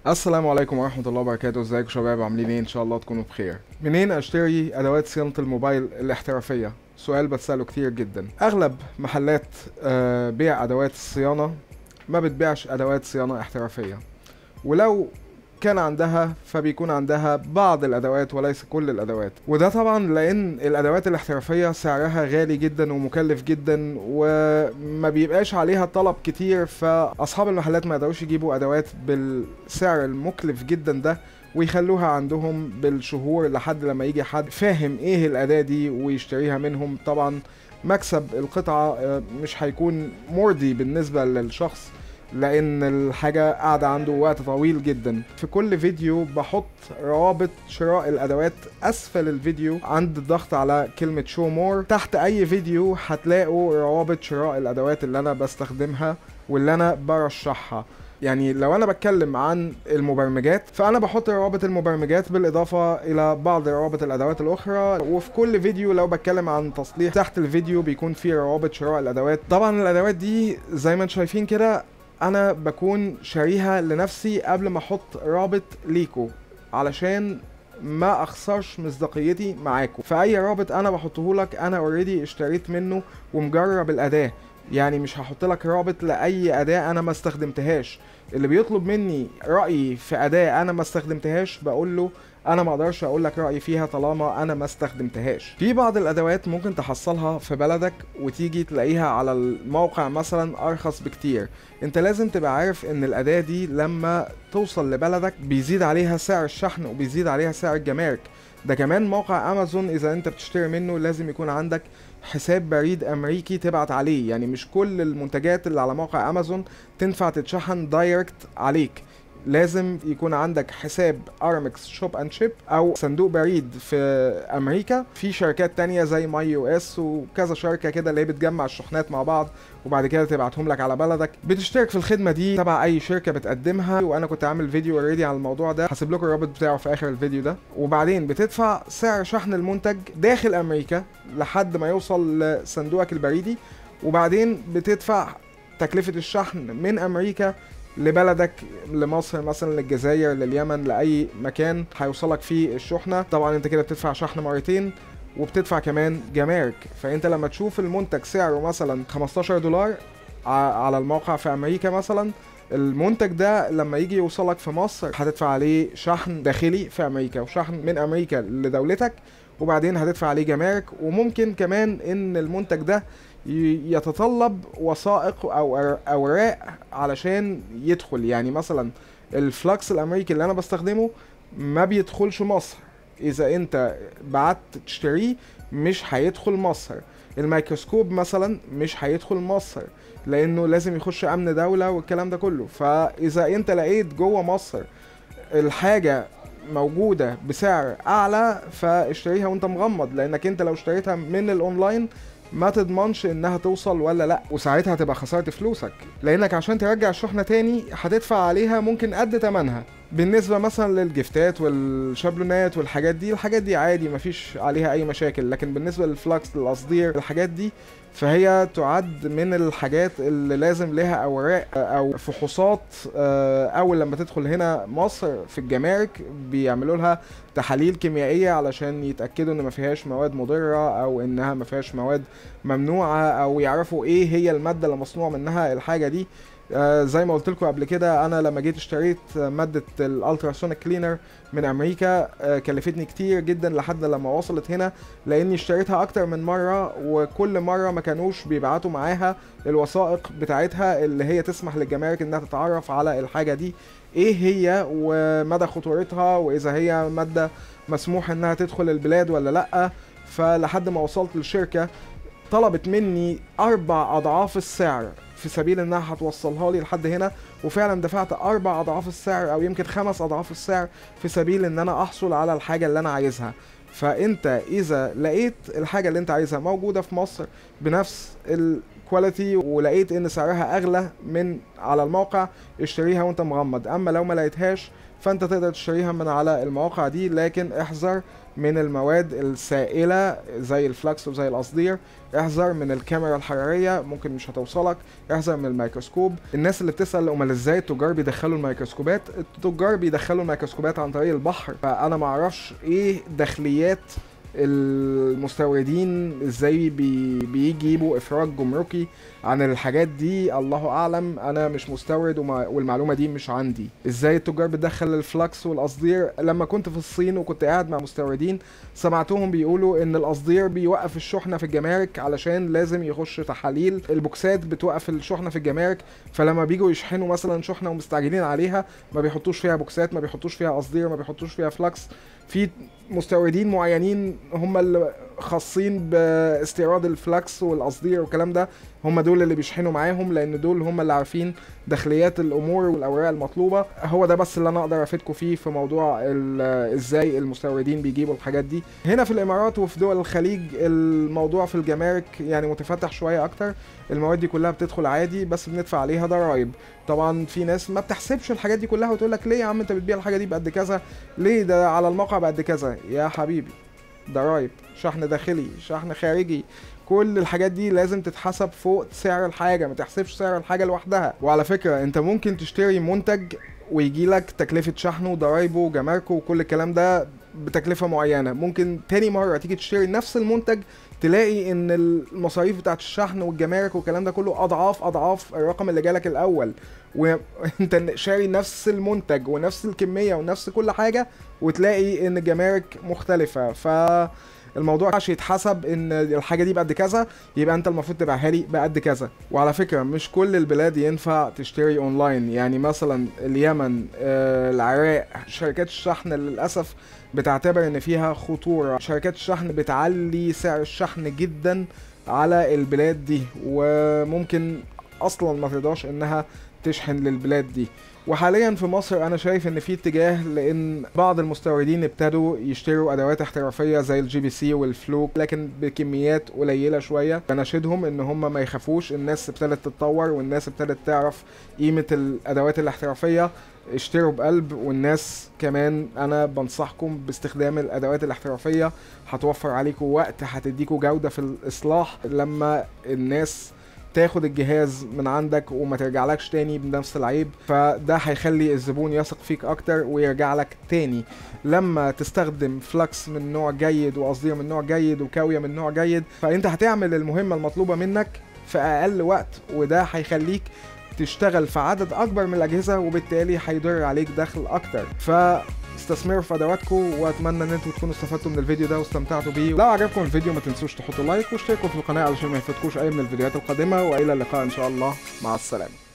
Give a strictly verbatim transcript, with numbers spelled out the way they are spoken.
السلام عليكم ورحمة الله وبركاته. ازيكم شباب؟ عاملين ايه؟ ان شاء الله تكونوا بخير. منين اشتري ادوات صيانة الموبايل الاحترافية؟ سؤال بتسأله كتير جدا. اغلب محلات آه، بيع ادوات الصيانة ما بتبيعش ادوات صيانة احترافية، ولو كان عندها فبيكون عندها بعض الادوات وليس كل الادوات، وده طبعا لان الادوات الاحترافية سعرها غالي جدا ومكلف جدا وما بيبقاش عليها طلب كتير، فاصحاب المحلات ما يقدروش يجيبوا ادوات بالسعر المكلف جدا ده ويخلوها عندهم بالشهور لحد لما يجي حد فاهم ايه الاداة دي ويشتريها منهم. طبعا مكسب القطعة آه، مش هيكون مرضي بالنسبة للشخص لان الحاجة قاعدة عنده وقت طويل جدا. في كل فيديو بحط روابط شراء الادوات اسفل الفيديو عند الضغط على كلمة شو مور. تحت اي فيديو هتلاقوا روابط شراء الادوات اللي انا بستخدمها واللي انا برشحها. يعني لو انا بتكلم عن المبرمجات فانا بحط روابط المبرمجات بالاضافة الى بعض روابط الادوات الاخرى، وفي كل فيديو لو بتكلم عن تصليح تحت الفيديو بيكون فيه روابط شراء الادوات. طبعا الادوات دي زي ما انتم شايفين كده انا بكون شاريها لنفسي قبل ما احط رابط ليكو علشان ما اخسرش مصداقيتي معاكم. فاي رابط انا بحطه لك انا اوريدي اشتريت منه ومجرب الاداة، يعني مش هحط لك رابط لاي اداة انا ما استخدمتهاش. اللي بيطلب مني رايي في اداة انا ما استخدمتهاش بقول له انا ما اقدرش اقول لك رايي فيها طالما انا ما استخدمتهاش. في بعض الادوات ممكن تحصلها في بلدك وتيجي تلاقيها على الموقع مثلا ارخص بكتير. انت لازم تبقى عارف ان الاداة دي لما توصل لبلدك بيزيد عليها سعر الشحن وبيزيد عليها سعر الجمارك. ده كمان موقع امازون اذا انت بتشتري منه لازم يكون عندك حساب بريد امريكي تبعت عليه، يعني مش كل المنتجات اللي على موقع امازون تنفع تتشحن دايركت عليك. لازم يكون عندك حساب ارمكس شوب اند شيب او صندوق بريد في امريكا. في شركات تانية زي ماي يو اس وكذا شركة كده اللي هي بتجمع الشحنات مع بعض وبعد كده تبعتهم لك على بلدك. بتشترك في الخدمة دي تبع اي شركة بتقدمها، وانا كنت عامل فيديو اوريدي على الموضوع ده، هسيب لكم الرابط بتاعه في اخر الفيديو ده. وبعدين بتدفع سعر شحن المنتج داخل امريكا لحد ما يوصل لصندوقك البريدي، وبعدين بتدفع تكلفة الشحن من امريكا لبلدك، لمصر مثلا، للجزائر، لليمن، لاي مكان هيوصلك فيه الشحنه. طبعا انت كده بتدفع شحن مرتين وبتدفع كمان جمارك. فانت لما تشوف المنتج سعره مثلا خمستاشر دولار على الموقع في امريكا مثلا، المنتج ده لما يجي يوصلك في مصر هتدفع عليه شحن داخلي في امريكا وشحن من امريكا لدولتك، وبعدين هتدفع عليه جمارك. وممكن كمان ان المنتج ده يتطلب وثائق او اوراق علشان يدخل. يعني مثلا الفلكس الامريكي اللي انا بستخدمه ما بيدخلش مصر، اذا انت بعت تشتريه مش هيدخل مصر. الميكروسكوب مثلا مش هيدخل مصر لانه لازم يخش امن دولة والكلام ده كله. فاذا انت لقيت جوه مصر الحاجة موجودة بسعر اعلى فاشتريها وانت مغمض، لانك انت لو اشتريتها من الاونلاين ما تضمنش انها توصل ولا لا، وساعتها هتبقى خسرت فلوسك، لانك عشان ترجع الشحنة تاني هتدفع عليها ممكن قد تمنها. بالنسبة مثلا للجفتات والشابلونات والحاجات دي، الحاجات دي عادي مفيش عليها اي مشاكل، لكن بالنسبة للفلكس للقصدير الحاجات دي فهي تعد من الحاجات اللي لازم لها اوراق او فحوصات. اول لما تدخل هنا مصر في الجمارك بيعملوا لها تحاليل كيميائية علشان يتأكدوا ان ما فيهاش مواد مضرة او انها ما فيهاش مواد ممنوعة، او يعرفوا ايه هي المادة اللي مصنوع منها الحاجة دي. آه زي ما قلت لكم قبل كده، انا لما جيت اشتريت ماده الالتراسونيك كلينر من امريكا آه كلفتني كتير جدا لحد لما وصلت هنا، لاني اشتريتها اكتر من مره وكل مره ما كانوش بيبعتوا معاها الوثائق بتاعتها اللي هي تسمح للجمارك انها تتعرف على الحاجه دي ايه هي ومدى خطورتها واذا هي ماده مسموح انها تدخل البلاد ولا لا. فلحد ما وصلت للشركه طلبت مني اربع اضعاف السعر في سبيل انها هتوصلها لي لحد هنا، وفعلا دفعت اربع اضعاف السعر او يمكن خمس اضعاف السعر في سبيل ان انا احصل على الحاجة اللي انا عايزها. فانت اذا لقيت الحاجة اللي انت عايزها موجودة في مصر بنفس كواليتي ولقيت ان سعرها اغلى من على الموقع، اشتريها وانت مغمض. اما لو ما لقيتهاش فانت تقدر تشتريها من على المواقع دي، لكن احذر من المواد السائلة زي الفلاكس وزي القصدير، احذر من الكاميرا الحرارية ممكن مش هتوصلك، احذر من الميكروسكوب. الناس اللي بتسأل امال ازاي التجار بيدخلوا الميكروسكوبات، التجار بيدخلوا الميكروسكوبات عن طريق البحر، فانا معرفش ايه داخليات المستوردين ازاي بي بيجيبوا افراج جمركي عن الحاجات دي، الله اعلم، انا مش مستورد وما والمعلومه دي مش عندي. ازاي التجار بتدخل الفلكس والقصدير؟ لما كنت في الصين وكنت قاعد مع مستوردين سمعتهم بيقولوا ان القصدير بيوقف الشحنه في الجمارك علشان لازم يخش تحاليل، البوكسات بتوقف الشحنه في الجمارك، فلما بيجوا يشحنوا مثلا شحنه ومستعجلين عليها ما بيحطوش فيها بوكسات، ما بيحطوش فيها قصدير، ما بيحطوش فيها فلكس. في مستوردين معينين هم اللي خاصين باستيراد الفلكس والقصدير والكلام ده، هم دول اللي بيشحنوا معاهم، لان دول هم اللي عارفين داخليات الامور والاوراق المطلوبه. هو ده بس اللي انا اقدر افيدكم فيه في موضوع ازاي المستوردين بيجيبوا الحاجات دي. هنا في الامارات وفي دول الخليج الموضوع في الجمارك يعني متفتح شويه اكتر، المواد دي كلها بتدخل عادي بس بندفع عليها ضرايب. طبعا في ناس ما بتحسبش الحاجات دي كلها وتقول لك ليه يا عم انت بتبيع الحاجه دي بقد كذا، ليه ده على الموقع بقد كذا؟ يا حبيبي ضرايب، شحن داخلي، شحن خارجي، كل الحاجات دي لازم تتحسب فوق سعر الحاجه، ما تحسبش سعر الحاجه لوحدها. وعلى فكره انت ممكن تشتري منتج ويجي لك تكلفه شحنه وضرايبه وجماركه وكل الكلام ده بتكلفه معينه، ممكن تاني مره تيجي تشتري نفس المنتج تلاقي ان المصاريف بتاعت الشحن والجمارك والكلام ده كله اضعاف اضعاف الرقم اللي جالك الاول، وانت شاري نفس المنتج ونفس الكميه ونفس كل حاجه وتلاقي ان الجمارك مختلفه. ف الموضوع عشان يتحسب ان الحاجه دي بقد كذا يبقى انت المفروض تبيعها لي بقد كذا. وعلى فكره مش كل البلاد ينفع تشتري اونلاين، يعني مثلا اليمن، آه، العراق، شركات الشحن للاسف بتعتبر ان فيها خطوره، شركات الشحن بتعلي سعر الشحن جدا على البلاد دي وممكن اصلا ما ترضاش انها تشحن للبلاد دي. وحاليا في مصر انا شايف ان في اتجاه، لان بعض المستوردين ابتدوا يشتروا ادوات احترافيه زي الجي بي سي والفلوك لكن بكميات قليله شويه. بناشدهم ان هم ما يخافوش، الناس ابتدت تتطور والناس ابتدت تعرف قيمه الادوات الاحترافيه، اشتروا بقلب. والناس كمان انا بنصحكم باستخدام الادوات الاحترافيه، هتوفر عليكم وقت، هتديكم جوده في الاصلاح لما الناس تاخد الجهاز من عندك وما ترجعلكش تاني بنفس العيب، فده هيخلي الزبون يثق فيك اكتر ويرجع لك تاني. لما تستخدم فلكس من نوع جيد وقصدير من نوع جيد وكاوية من نوع جيد فانت هتعمل المهمة المطلوبة منك في اقل وقت، وده هيخليك تشتغل في عدد اكبر من الاجهزة وبالتالي هيدر عليك دخل اكتر. ف استثمروا في ادواتكم، واتمنى ان انتم تكونوا استفدتوا من الفيديو ده واستمتعتوا بيه. لو عجبكم الفيديو ما تنسوش تحطوا لايك واشتركوا في القناه علشان ما يفوتكوش اي من الفيديوهات القادمه، والى اللقاء ان شاء الله، مع السلامه.